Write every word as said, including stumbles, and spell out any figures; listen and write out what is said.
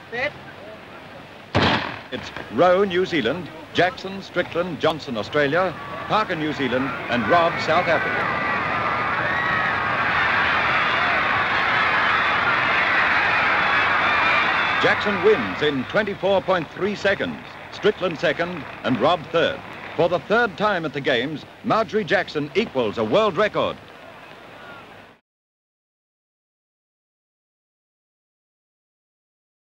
Set. It's Rowe, New Zealand, Jackson, Strickland, Johnson, Australia, Parker, New Zealand, and Robb, South Africa. Jackson wins in twenty-four point three seconds, Strickland second, and Robb third. For the third time at the Games, Marjorie Jackson equals a world record